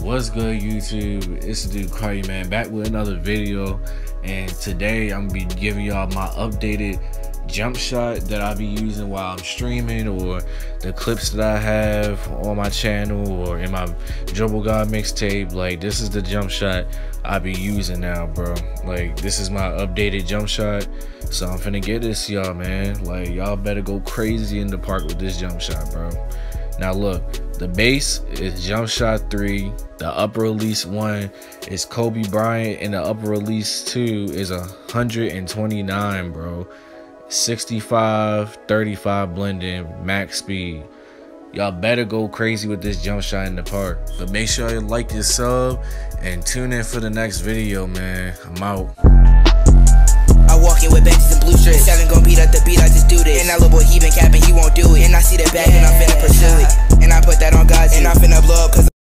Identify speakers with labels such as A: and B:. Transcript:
A: What's good, YouTube? It's the dude Cardi, man, back with another video. And today I'm gonna be giving y'all my updated jump shot that I be using while I'm streaming, or the clips that I have on my channel or in my Dribble God mixtape. Like, this is the jump shot I be using now, bro. Like, this is my updated jump shot, so I'm finna get this to y'all, man. Like, y'all better go crazy in the park with this jump shot, bro. Now look, the base is jump shot 3, the upper release 1 is Kobe Bryant, and the upper release 2 is 129, bro. 65-35 blending, max speed. Y'all better go crazy with this jump shot in the park. But make sure you like this sub and tune in for the next video, man. I'm out.
B: I walk in with benches and blue strips. 7 gon' beat up the beat, I just do this. And that little boy, he been capping, he won't do it. And I see the bag and I'm finna pursue it. And I put that on God's, and I'm finna blow up cause